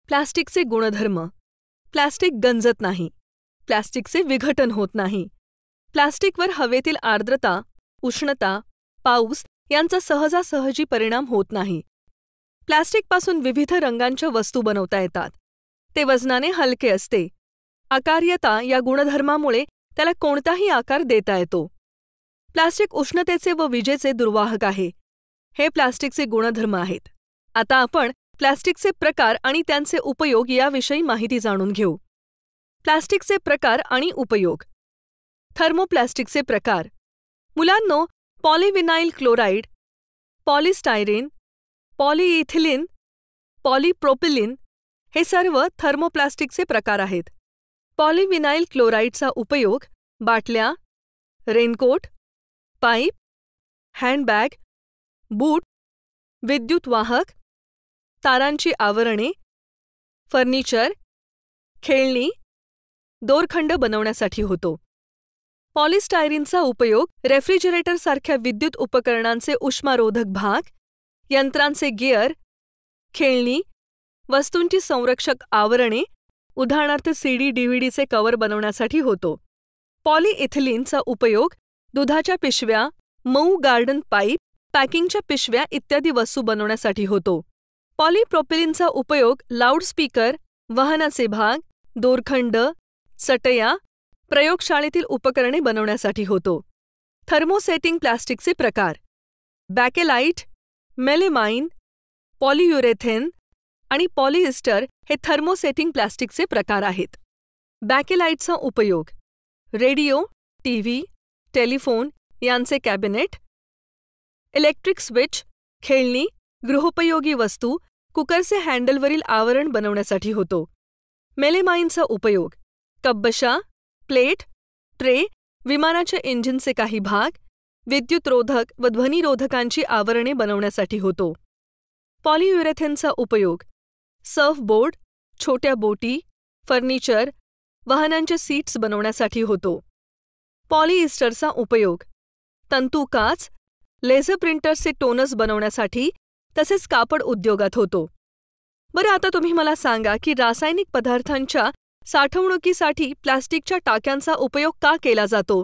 प्लास्टिकचे गुणधर्म. प्लास्टिक गंजत नाही. प्लास्टिकचे विघटन होत नाही. प्लास्टिकवर हवेतील आर्द्रता, उष्णता, पाऊस यांचा सहजासहजी परिणाम होत नाही. प्लास्टिकपासून विविध रंगांच्या वस्तू बनवता येतात. ते वजनाने हलके असते. आकार्यता या गुणधर्मामुळे त्याला कोणताही आकार देता येतो. प्लास्टिक उष्णतेचे व विजेचे दुर्वाहक आहे. हे प्लास्टिकचे गुणधर्म आहेत. आता आपण प्लास्टिकचे प्रकार आणि त्यांचे उपयोग याविषयी माहिती जाणून घेऊ. प्लास्टिकचे प्रकार आणि उपयोग. थर्मोप्लास्टिकचे प्रकार. मुलांनो, polyvinyl chloride, polystyrene, polyethylene, polypropylene हे सर्व थर्मोप्लास्टिकचे प्रकार आहेत. पॉलिव्हिनाइल क्लोराईडचा उपयोग बाटल्या, रेनकोट, पाईप, हँडबॅग, बूट, विद्युत वाहक, तारांची आवरणे, फर्निचर, खेळणी, दोरखंड बनवण्यासाठी होतो. पॉलिस्टायरीनचा उपयोग रेफ्रिजरेटरसारख्या विद्युत उपकरणांचे उष्मारोधक भाग, यंत्रांचे गिअर, खेळणी, वस्तूंची संरक्षक आवरणे, उदाहरणार्थ सीडी डीव्हीडीचे कव्हर बनवण्यासाठी होतो. पॉलिइथिलीनचा उपयोग दुधाच्या पिशव्या, मऊ गार्डन पाईप, पॅकिंगच्या पिशव्या इत्यादी वस्तू बनवण्यासाठी होतो. पॉलिप्रोपिलीनचा उपयोग लाऊडस्पीकर, वाहनाचे भाग, दोरखंड, चटया, प्रयोगशाळेतील उपकरणे बनवण्यासाठी होतो. थर्मोसेटिंग प्लास्टिकचे प्रकार. बॅकेलाइट, मेलेमाइन, पॉलियुरेथेन आणि पॉलिइस्टर हे थर्मोसेटिंग प्लास्टिकचे प्रकार आहेत. बॅकेलाइटचा उपयोग रेडिओ, टीव्ही, टेलिफोन यांचे कॅबिनेट, इलेक्ट्रिक स्विच, खेळणी, गृहोपयोगी वस्तू, कुकरचे हँडलवरील आवरण बनवण्यासाठी होतो. मेलेमाइनचा उपयोग कब्बशा, प्लेट, ट्रे, विमानाच्या इंजिनचे काही भाग, विद्युतरोधक व ध्वनिरोधकांची आवरणे बनवण्यासाठी होतो. पॉलियुरेथेनचा उपयोग सर्फबोर्ड, छोट्या बोटी, फर्निचर, वाहनांच्या सीट्स बनवण्यासाठी होतो. पॉलिइस्टरचा उपयोग तंतुकाच, लेझर प्रिंटर्सचे टोनर्स बनवण्यासाठी तसेच कापड उद्योगात होतो. बरं, आता तुम्ही मला सांगा की रासायनिक पदार्थांच्या साठवणुकीसाठी प्लास्टिकच्या टाक्यांचा उपयोग का केला जातो?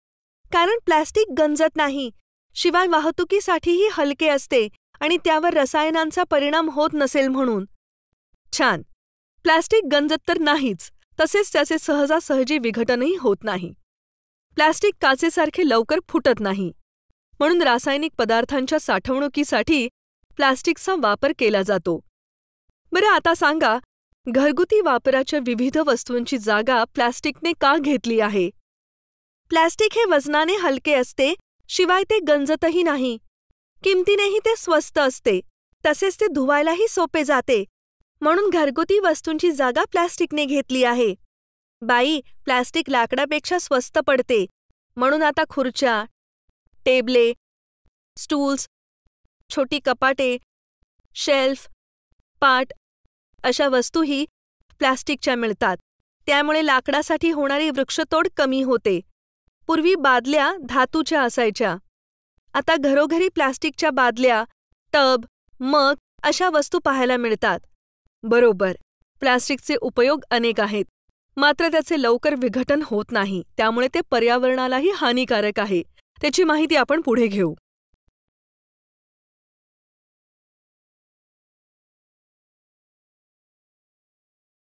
कारण प्लास्टिक गंजत नाही, शिवाय वाहतुकीसाठीही हलके असते आणि त्यावर रसायनांचा परिणाम होत नसेल म्हणून. छान. प्लास्टिक गंजत तर नाहीच, तसेच त्याचे सहजासहजी विघटनही होत नाही. प्लास्टिक काचेसारखे लवकर फुटत नाही, म्हणून रासायनिक पदार्थांच्या साठवणुकीसाठी प्लास्टिकचा वापर केला जातो. बरं, आता सांगा, घरगुती वापराच्या विविध वस्तूंची जागा प्लास्टिकने का घेतली आहे? प्लास्टिक हे वजनाने हलके असते, शिवाय ते गंजतही नाही. किमतीनेही ते स्वस्त असते, तसेच ते धुवायलाही सोपे जाते, म्हणून घरगुती वस्तूंची जागा प्लास्टिकने घेतली आहे. बाई, प्लास्टिक लाकडापेक्षा स्वस्त पडते, म्हणून आता खुर्च्या, टेबले, स्टूल्स, छोटी कपाटे, शेल्फ, पाट अशा वस्तूही प्लास्टिकच्या मिळतात. त्यामुळे लाकडासाठी होणारी वृक्षतोड कमी होते. पूर्वी बादल्या धातूच्या असायच्या. आता घरोघरी प्लास्टिकच्या बादल्या, टब, मग अशा वस्तू पाहायला मिळतात. बरोबर, प्लास्टिकचे उपयोग अनेक आहेत, मात्र त्याचे लवकर विघटन होत नाही, त्यामुळे ते पर्यावरणालाही हानिकारक आहे. त्याची माहिती आपण पुढे घेऊ.